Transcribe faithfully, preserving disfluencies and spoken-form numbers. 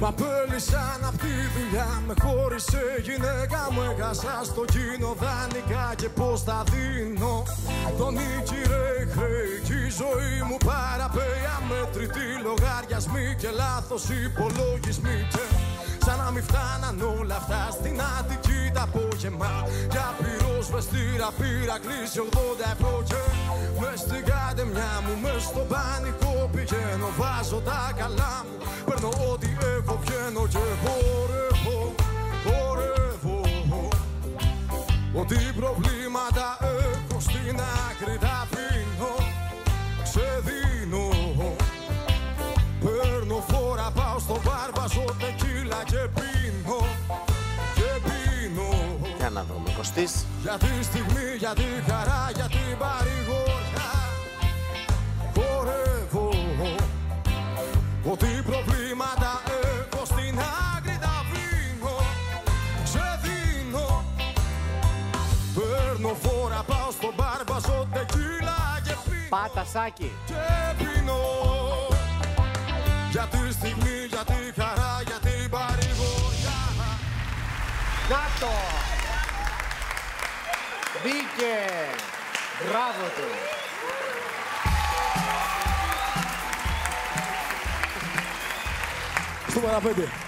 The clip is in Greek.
Μα πέλησαν απ' τη δουλειά, με χώρισε γυναίκα μου. Έχασα στο κοινό δανεικά και πώς τα δίνω. Τον νίκη ρε χρέη κι η ζωή μου παραπέει. Αμέτρητοι λογαριασμοί και λάθος υπολογισμοί. Και σαν να μην φτάναν όλα αυτά στην Αττική τα απόγευμα. Για πυροσβεστήρα πήρα κλείσει ογδόντα ευρώ. Και μες στην καντεμιά μου, μες στο πανικό πηγαίνω. Βάζω τα καλά μου, παίρνω ό,τι έχω, βγαίνω και χορεύω, χορεύω. Ό,τι προβλήματα έχω στην άκρη τα αφήνω, ξεδίνω. Παίρνω φόρα, πάω στο μπαρ, βάζω τεκίλα και πίνω, και πίνω. Για να δούμε, Κωστής. Για τη στιγμή, για τη χαρά, για την παρηγοριά χορεύω. Ό,τι προβλήματα έχω στην άκρη τα αφήνω, ξεδίνω. Παίρνω φόρα, πάω στο μπαρ, βάζω τεκίλα και πίνω, Πάτα, Σάκη. και πίνω. Για τη στιγμή, για τη χαρά, για την παρηγοριά. Να το! Μπήκε! Μπράβο του! Στο παραπέντε.